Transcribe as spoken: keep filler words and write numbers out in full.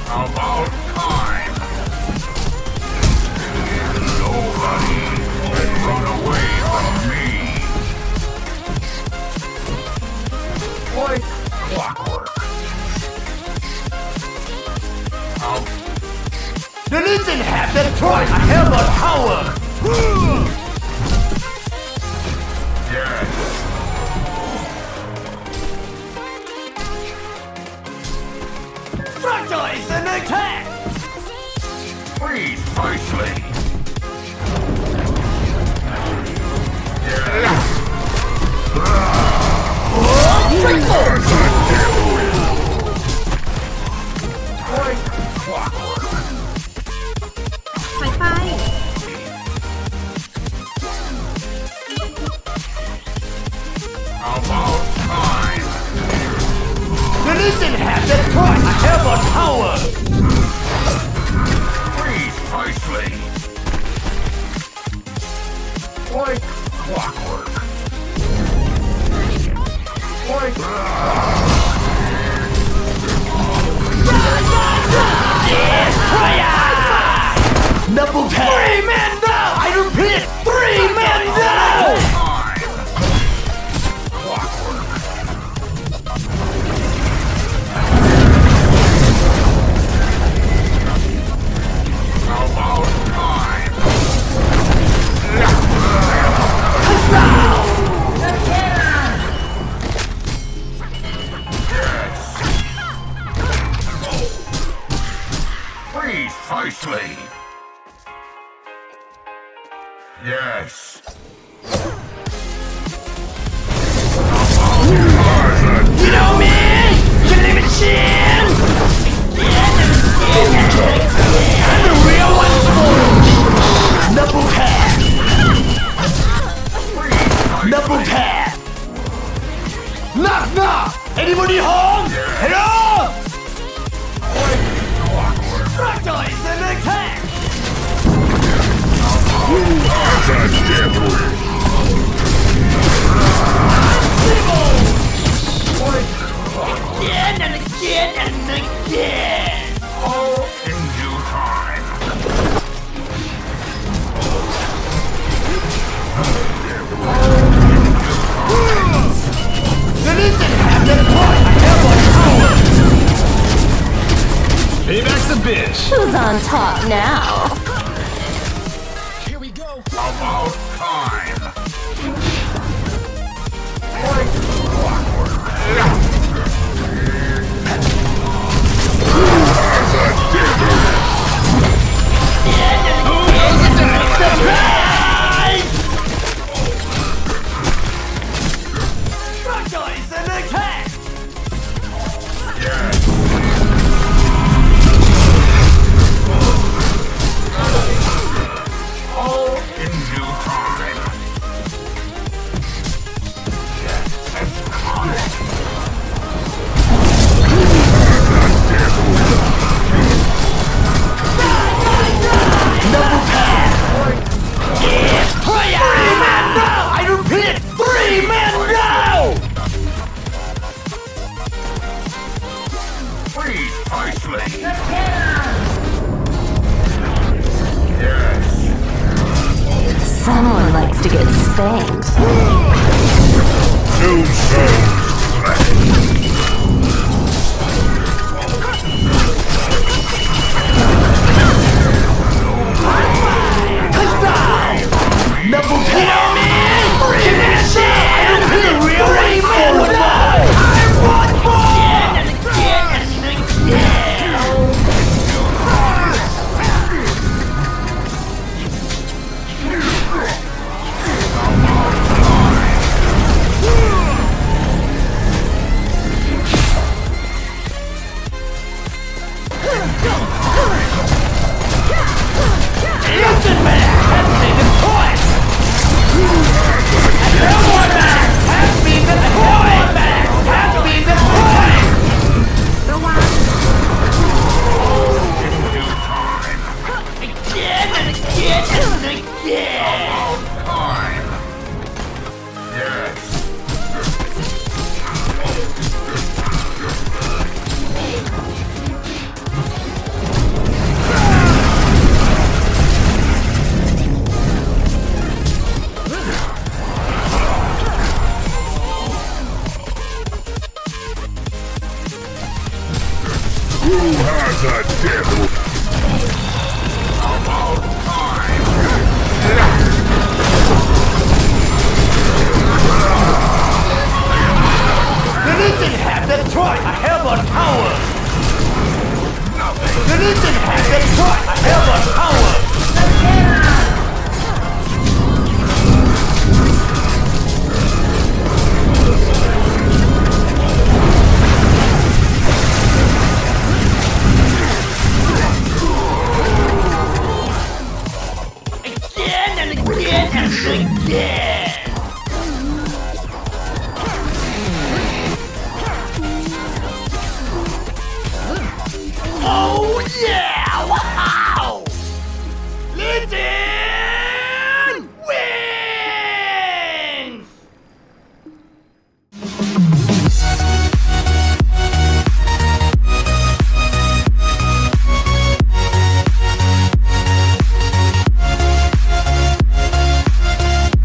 About time. Nobody can run away from me. Like clockwork. I'll... The Legion have destroyed a hellbound tower! Yes. Fractalize an attack! Freeze, nicely. Yes. Like clockwork. สายไฟ About time. The Legion have destroyed a hellbound tower! Freeze, nicely. Like clockwork. Like... Double tap! Three men down! I repeat, three men down! Time. Clockwork. About time. Yes. Freeze, nicely. Yes. You know me! Killing machine! I'm the real one! Double tap! Double tap! Knock knock! Anybody home? Hello? Fractalize an attack! That's different. Again and again and again! All in due time. The Legion have destroyed a hellbound tower! Payback's a bitch. Who's on top now? About time. Like clockwork. Surprise! Fractalize an attack! Yes. All in due time. Yes, that's correct. Double tap! Yes! Three men now! I repeat, three men now! Freeze, nicely. Yes. Someone likes to get spanked. Two souls left. Touchdown! Double tap! Three men now! I repeat, three men now! I want more! Again and again and again! Listen, man! Has been destroyed! Hellbound man has been destroyed! Man has been destroyed! Again and again and again! About time. Yes. the devil. About time. You didn't have that try. I have a power. Nothing. You didn't have that try. I have a power. Again and again and again. Oh